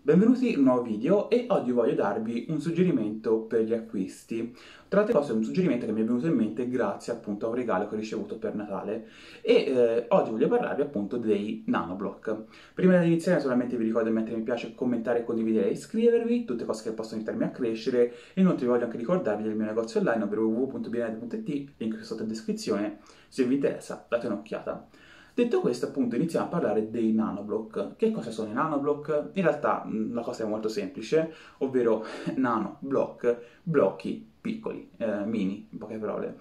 Benvenuti in un nuovo video e oggi voglio darvi un suggerimento per gli acquisti. Tra l'altro questo è un suggerimento che mi è venuto in mente grazie appunto a un regalo che ho ricevuto per Natale e oggi voglio parlarvi appunto dei nanoblock. Prima di iniziare solamente vi ricordo di mettere mi piace, commentare, condividere e iscrivervi, tutte cose che possono aiutarmi a crescere e inoltre vi voglio anche ricordarvi del mio negozio online ovvero www.bienete.it, link sotto in descrizione, se vi interessa date un'occhiata. Detto questo, appunto, iniziamo a parlare dei nanoblock. Che cosa sono i nanoblock? In realtà la cosa è molto semplice, ovvero nanoblock, blocchi piccoli, mini, in poche parole.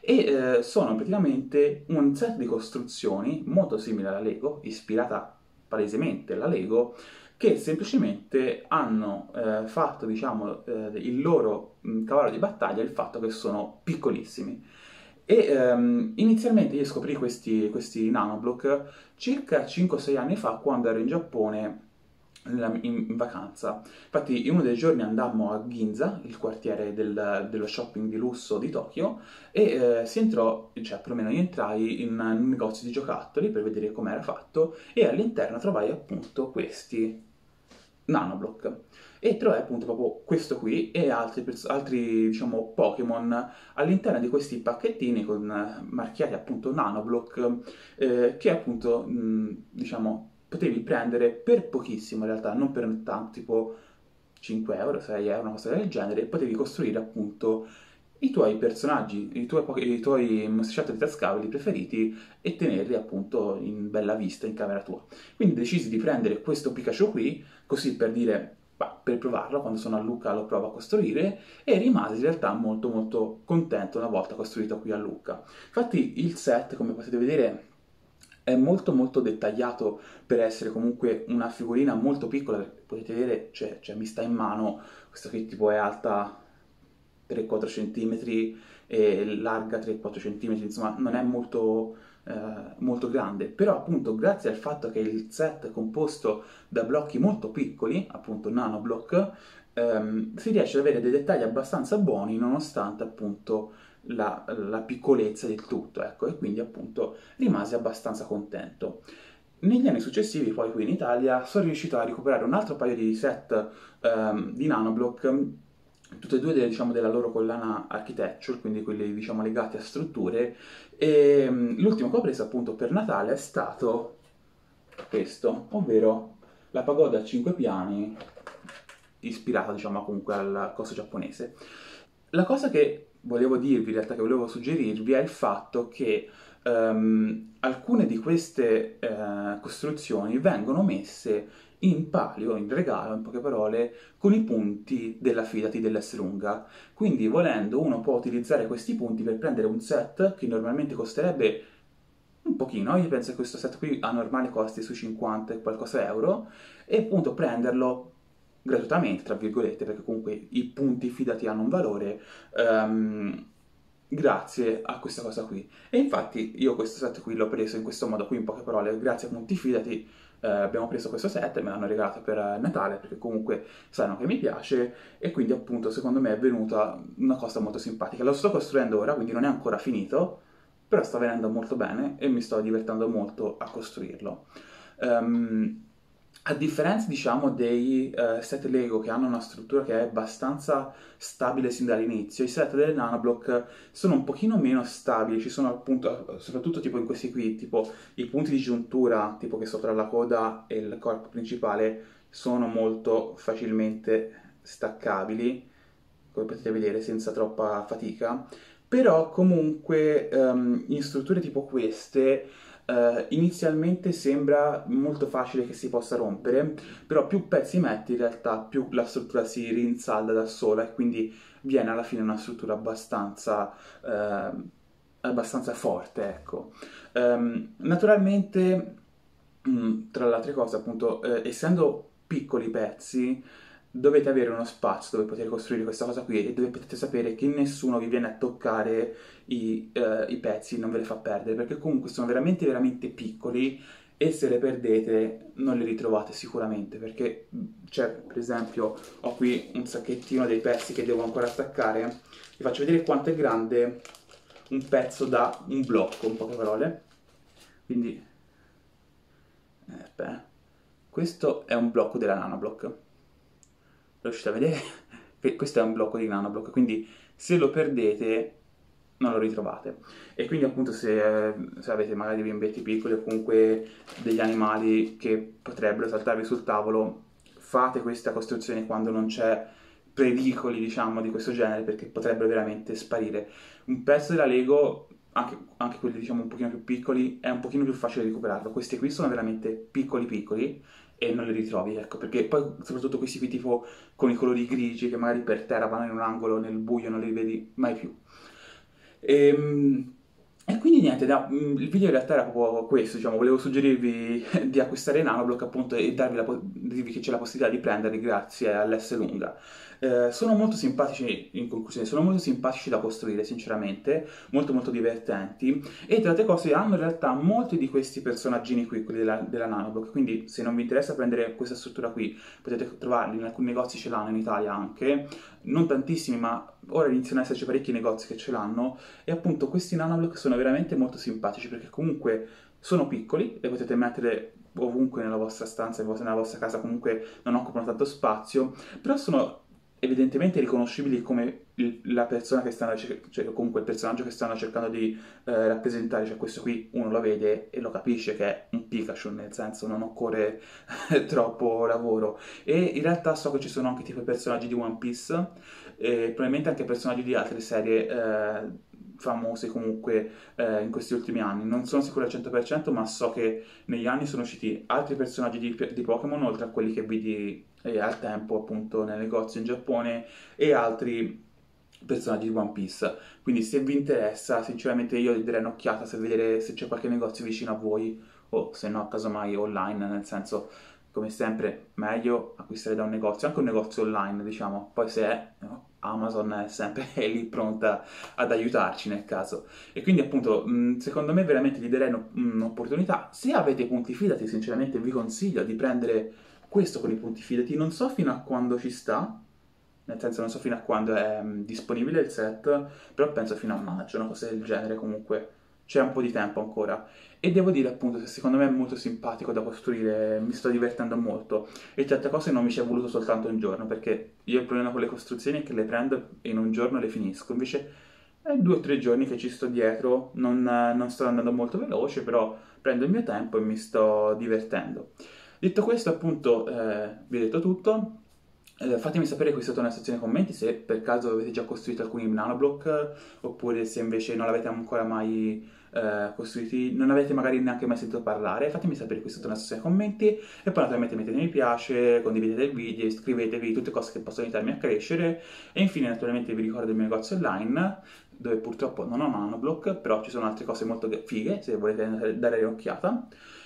E sono praticamente un set di costruzioni molto simile alla Lego, ispirata palesemente alla Lego, che semplicemente hanno fatto, diciamo, il loro cavallo di battaglia il fatto che sono piccolissimi. Inizialmente io scoprì questi nanoblock circa 5-6 anni fa quando ero in Giappone in vacanza. Infatti, in uno dei giorni andammo a Ginza, il quartiere dello shopping di lusso di Tokyo, e si entrò, cioè perlomeno io entrai in un negozio di giocattoli per vedere com'era fatto e all'interno trovai appunto questi nanoblock. E trovai appunto proprio questo qui e altri diciamo, Pokémon all'interno di questi pacchettini con marchiati appunto nanoblock che appunto diciamo potevi prendere per pochissimo in realtà, non per tanto, tipo 5 euro, 6 euro, una cosa del genere, e potevi costruire appunto i tuoi personaggi, i tuoi mostriciattoli tascabili preferiti e tenerli appunto in bella vista in camera tua. Quindi decisi di prendere questo Pikachu qui, così per dire, bah, per provarlo, quando sono a Lucca lo provo a costruire, e rimasi in realtà molto molto contento una volta costruito qui a Lucca. Infatti il set, come potete vedere, è molto molto dettagliato per essere comunque una figurina molto piccola, potete vedere, cioè mi sta in mano, questa qui tipo è alta 3-4 cm e larga 3-4 cm, insomma non è molto grande, però appunto grazie al fatto che il set è composto da blocchi molto piccoli, appunto nanoblock, si riesce ad avere dei dettagli abbastanza buoni nonostante appunto la piccolezza del tutto, ecco, e quindi appunto rimasi abbastanza contento. Negli anni successivi, poi qui in Italia, sono riuscito a recuperare un altro paio di set di nanoblock, tutte e due diciamo, della loro collana Architecture, quindi quelli diciamo, legati a strutture, e l'ultimo che ho preso appunto per Natale è stato questo, ovvero la pagoda a 5 piani, ispirata diciamo comunque al costo giapponese. La cosa che volevo dirvi, in realtà che volevo suggerirvi, è il fatto che alcune di queste costruzioni vengono messe in palio, in regalo, in poche parole, con i punti della Fidati dell'Esselunga. Quindi, volendo, uno può utilizzare questi punti per prendere un set che normalmente costerebbe un pochino, io penso che questo set qui a normale costi sui 50 e qualcosa euro, e appunto prenderlo gratuitamente, tra virgolette, perché comunque i punti fidati hanno un valore, grazie a questa cosa qui. E infatti io questo set qui l'ho preso in questo modo qui, in poche parole, grazie a punti fidati abbiamo preso questo set e me l'hanno regalato per Natale, perché comunque sanno che mi piace, e quindi appunto secondo me è venuta una cosa molto simpatica. Lo sto costruendo ora, quindi non è ancora finito, però sta venendo molto bene e mi sto divertendo molto a costruirlo. A differenza, diciamo, dei set Lego che hanno una struttura che è abbastanza stabile sin dall'inizio, i set delle nanoblock sono un pochino meno stabili, ci sono appunto, soprattutto tipo in questi qui, tipo i punti di giuntura, tipo che sopra la coda e il corpo principale, sono molto facilmente staccabili, come potete vedere, senza troppa fatica, però comunque in strutture tipo queste inizialmente sembra molto facile che si possa rompere, però più pezzi metti in realtà più la struttura si rinsalda da sola e quindi viene alla fine una struttura abbastanza forte, ecco. Naturalmente, tra le altre cose, appunto, essendo piccoli pezzi, dovete avere uno spazio dove poter costruire questa cosa qui e dove potete sapere che nessuno vi viene a toccare i pezzi, non ve le fa perdere, perché comunque sono veramente veramente piccoli e se le perdete non le ritrovate sicuramente, perché c'è, per esempio, ho qui un sacchettino dei pezzi che devo ancora attaccare, vi faccio vedere quanto è grande un pezzo da un blocco, in poche parole, quindi, aspetta, Questo è un blocco della Nanoblock. Riuscite a vedere? Questo è un blocco di Nanoblock, quindi se lo perdete non lo ritrovate. E quindi appunto se avete magari dei bimbetti piccoli o comunque degli animali che potrebbero saltarvi sul tavolo, fate questa costruzione quando non c'è pericoli, diciamo, di questo genere, perché potrebbero veramente sparire. Un pezzo della Lego, anche quelli diciamo un pochino più piccoli, è un pochino più facile recuperarlo. Questi qui sono veramente piccoli piccoli e non li ritrovi, ecco, perché poi soprattutto questi qui tipo con i colori grigi che magari per terra vanno in un angolo, nel buio non li vedi mai più. E quindi niente, il video in realtà era proprio questo, diciamo, volevo suggerirvi di acquistare Nanoblock appunto e dirvi che c'è la possibilità di prenderli grazie all'S lunga. Sono molto simpatici, in conclusione, sono molto simpatici da costruire, sinceramente, molto molto divertenti e tra altre cose hanno in realtà molti di questi personaggini qui, quelli della Nanoblock, quindi se non vi interessa prendere questa struttura qui, potete trovarli in alcuni negozi, ce l'hanno in Italia anche, non tantissimi, ma ora iniziano ad esserci parecchi negozi che ce l'hanno e appunto questi nanoblock sono veramente molto simpatici perché comunque sono piccoli, li potete mettere ovunque nella vostra stanza, nella vostra casa, comunque non occupano tanto spazio, però sono evidentemente riconoscibili come la persona che stanno, cioè comunque il personaggio che stanno cercando di rappresentare, cioè questo qui uno lo vede e lo capisce che è un Pikachu, nel senso non occorre troppo lavoro. E in realtà so che ci sono anche tipo i personaggi di One Piece e probabilmente anche personaggi di altre serie famose comunque in questi ultimi anni. Non sono sicuro al 100%, ma so che negli anni sono usciti altri personaggi di Pokémon, oltre a quelli che vidi al tempo appunto nel negozio in Giappone, e altri personaggi di One Piece. Quindi se vi interessa, sinceramente io gli darei un'occhiata se vedere se c'è qualche negozio vicino a voi o se no casomai online, nel senso come sempre meglio acquistare da un negozio, anche un negozio online diciamo, poi se è no, Amazon è sempre lì pronta ad aiutarci nel caso. E quindi appunto secondo me veramente gli darei un'opportunità. Se avete punti fidati sinceramente vi consiglio di prendere questo con i punti fidati, non so fino a quando ci sta, nel senso non so fino a quando è disponibile il set, però penso fino a maggio, una cosa del genere comunque, c'è un po' di tempo ancora. E devo dire appunto che secondo me è molto simpatico da costruire, mi sto divertendo molto e certe cose non mi ci è voluto soltanto un giorno, perché io il problema con le costruzioni è che le prendo e in un giorno le finisco, invece è 2 o 3 giorni che ci sto dietro, non sto andando molto veloce, però prendo il mio tempo e mi sto divertendo. Detto questo, appunto, vi ho detto tutto. Fatemi sapere qui sotto nella sezione commenti se per caso avete già costruito alcuni nanoblock oppure se invece non l'avete ancora mai costruiti, non avete magari neanche mai sentito parlare. Fatemi sapere qui sotto nella sezione commenti e poi naturalmente mettete mi piace, condividete il video, iscrivetevi, tutte cose che possono aiutarmi a crescere e infine naturalmente vi ricordo il mio negozio online dove purtroppo non ho nanoblock, però ci sono altre cose molto fighe se volete dare un'occhiata.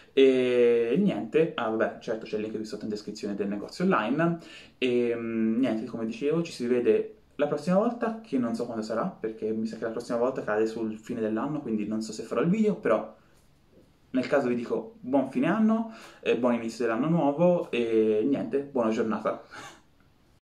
E niente, vabbè, certo c'è il link qui sotto in descrizione del negozio online. E niente, come dicevo, ci si vede la prossima volta, che non so quando sarà, perché mi sa che la prossima volta cade sul fine dell'anno, quindi non so se farò il video, però nel caso vi dico buon fine anno, buon inizio dell'anno nuovo e niente, buona giornata.